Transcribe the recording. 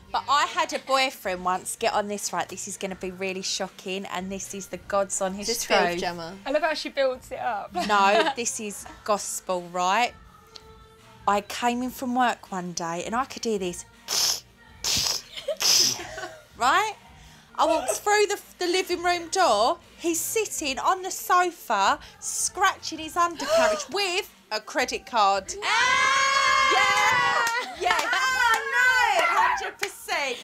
But I had a boyfriend once, get on this right, this is going to be really shocking, and this is the gods on his Just truth. filth, Gemma. I love how she builds it up. No, this is gospel, right? I came in from work one day and I could hear this. Right? I walked through the living room door. He's sitting on the sofa, scratching his undercarriage with a credit card. Yeah! Yes! I know! 100%.